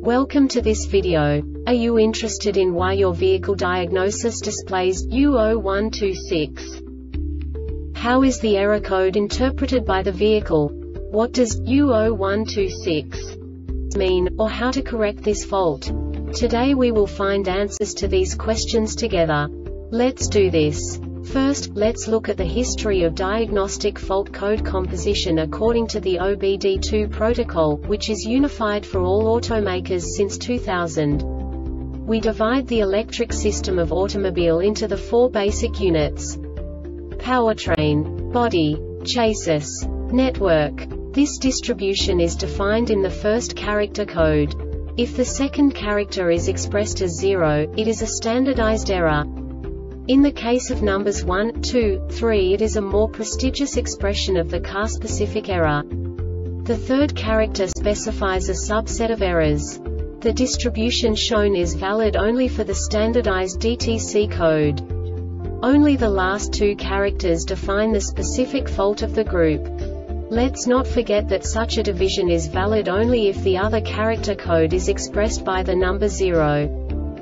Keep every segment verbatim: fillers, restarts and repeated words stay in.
Welcome to this video. Are you interested in why your vehicle diagnosis displays U zero one two six? How is the error code interpreted by the vehicle? What does U zero one two six mean, or how to correct this fault? Today we will find answers to these questions together. Let's do this. First, let's look at the history of diagnostic fault code composition according to the O B D two protocol, which is unified for all automakers since two thousand. We divide the electric system of automobile into the four basic units: powertrain, body, chassis, network. This distribution is defined in the first character code. If the second character is expressed as zero, it is a standardized error. In the case of numbers one, two, three, it is a more prestigious expression of the car-specific error. The third character specifies a subset of errors. The distribution shown is valid only for the standardized D T C code. Only the last two characters define the specific fault of the group. Let's not forget that such a division is valid only if the other character code is expressed by the number zero.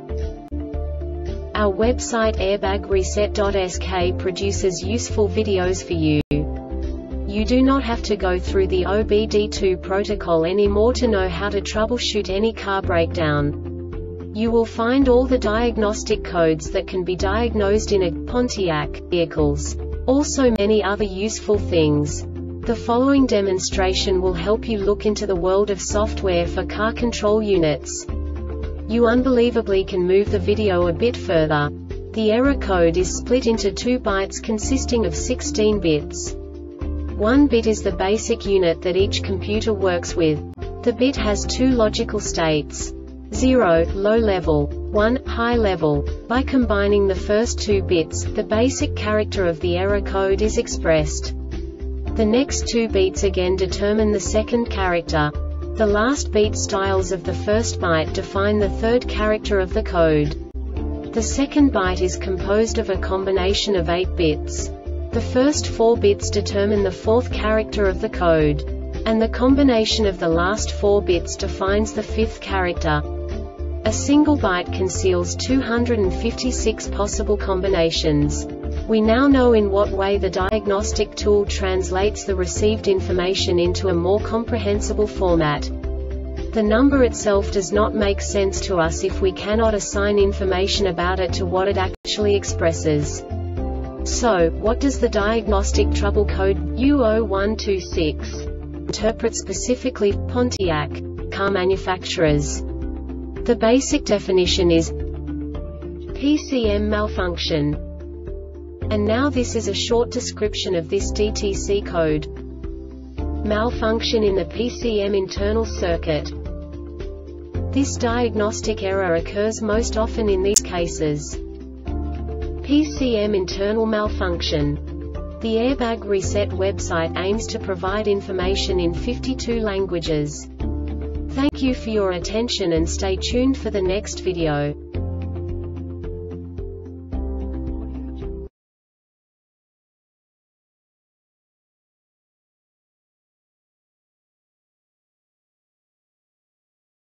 Our website airbag reset dot S K produces useful videos for you. You do not have to go through the O B D two protocol anymore to know how to troubleshoot any car breakdown. You will find all the diagnostic codes that can be diagnosed in a Pontiac vehicles. Also many other useful things. The following demonstration will help you look into the world of software for car control units. You unbelievably can move the video a bit further. The error code is split into two bytes consisting of sixteen bits. One bit is the basic unit that each computer works with. The bit has two logical states: zero, low level, one, high level. By combining the first two bits, the basic character of the error code is expressed. The next two bits again determine the second character. The last beat styles of the first byte define the third character of the code. The second byte is composed of a combination of eight bits. The first four bits determine the fourth character of the code. And the combination of the last four bits defines the fifth character. A single byte conceals two hundred fifty-six possible combinations. We now know in what way the diagnostic tool translates the received information into a more comprehensible format. The number itself does not make sense to us if we cannot assign information about it to what it actually expresses. So, what does the diagnostic trouble code U zero one two six interpret specifically for Pontiac car manufacturers? The basic definition is P C M malfunction. And now this is a short description of this D T C code. Malfunction in the P C M internal circuit. This diagnostic error occurs most often in these cases: P C M internal malfunction. The Airbag Reset website aims to provide information in fifty-two languages. Thank you for your attention and stay tuned for the next video.